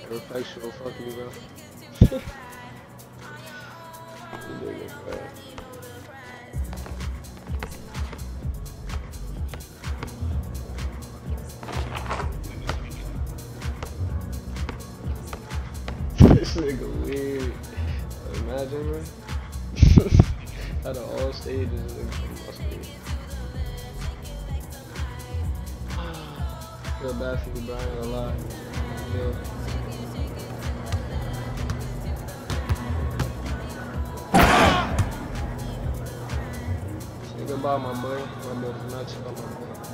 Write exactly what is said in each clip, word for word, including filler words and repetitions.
Perfectual, fuck you, bro. You nigga, bro. This nigga weird. Imagine, bro. Out of all stages, this nigga must be. Feel bad for you, Brian, a lot. Yeah. Say goodbye, my boy. My boy is not check on my boy.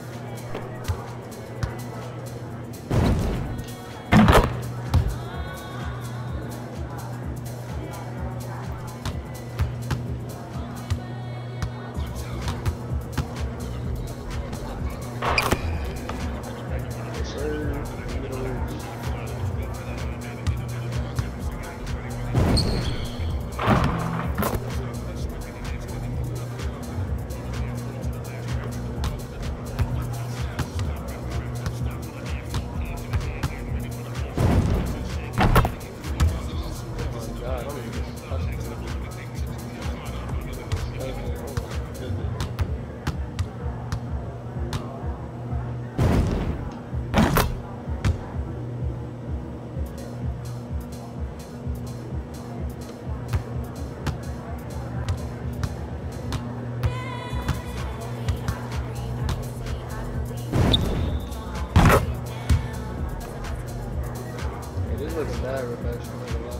Looks bad, Rebecca. I'm not gonna lie.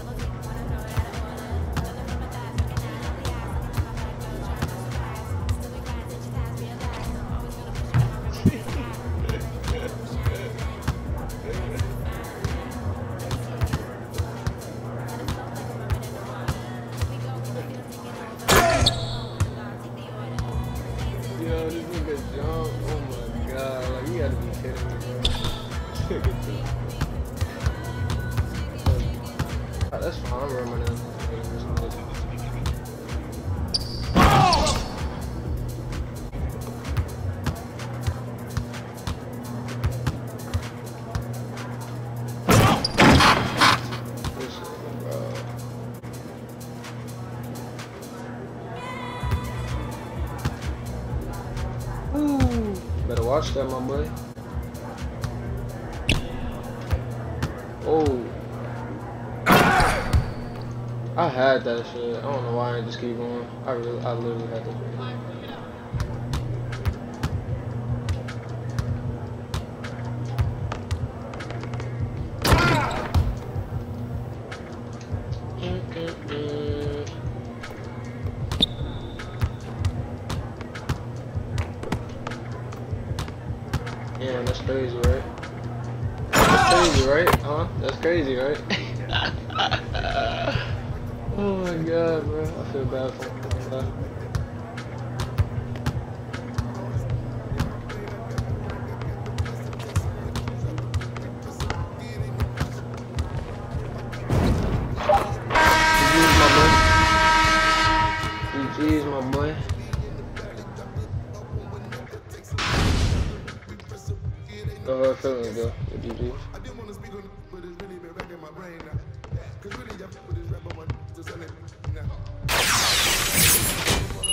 Yo, this nigga jump. Oh my god. Like, you gotta be kidding me, bro. That's fine, I'm running in. Ooh, better watch that, my boy. Oh. I had that shit. I don't know why I just keep going. I really, I literally had that. Yeah, that's crazy, right? That's crazy, right? Huh? That's crazy, right? Oh my god, bro. I feel bad for him. G G's, my boy. Go ahead, feelings, go. G G's.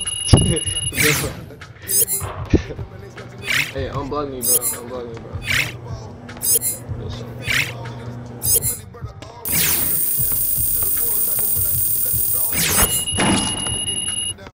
Hey, unblock me, bro. Unblock me, bro.